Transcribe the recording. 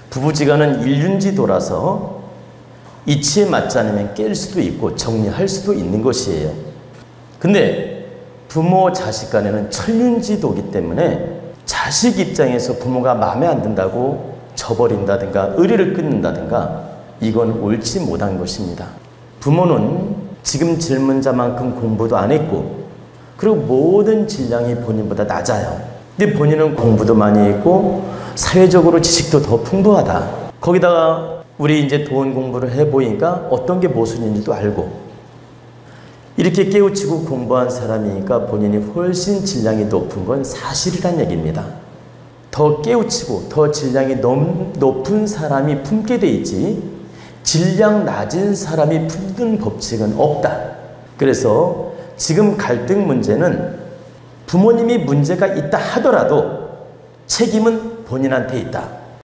부부지간은 일륜지도라서 이치에 맞지 않으면 깰 수도 있고 정리할 수도 있는 것이에요. 근데 부모 자식 간에는 천륜지도이기 때문에 자식 입장에서 부모가 마음에 안 든다고 저버린다든가 의리를 끊는다든가 이건 옳지 못한 것입니다. 부모는 지금 젊은 자만큼 공부도 안 했고 그리고 모든 질량이 본인보다 낮아요. 근데 본인은 공부도 많이 했고 사회적으로 지식도 더 풍부하다. 거기다가 우리 이제 돈 공부를 해보니까 어떤 게 모순인지도 알고 이렇게 깨우치고 공부한 사람이니까 본인이 훨씬 질량이 높은 건 사실이란 얘기입니다. 더 깨우치고 더 질량이 높은 사람이 품게 돼 있지 질량 낮은 사람이 품는 법칙은 없다. 그래서 지금 갈등 문제는 부모님이 문제가 있다 하더라도 책임은 본인한테 있다.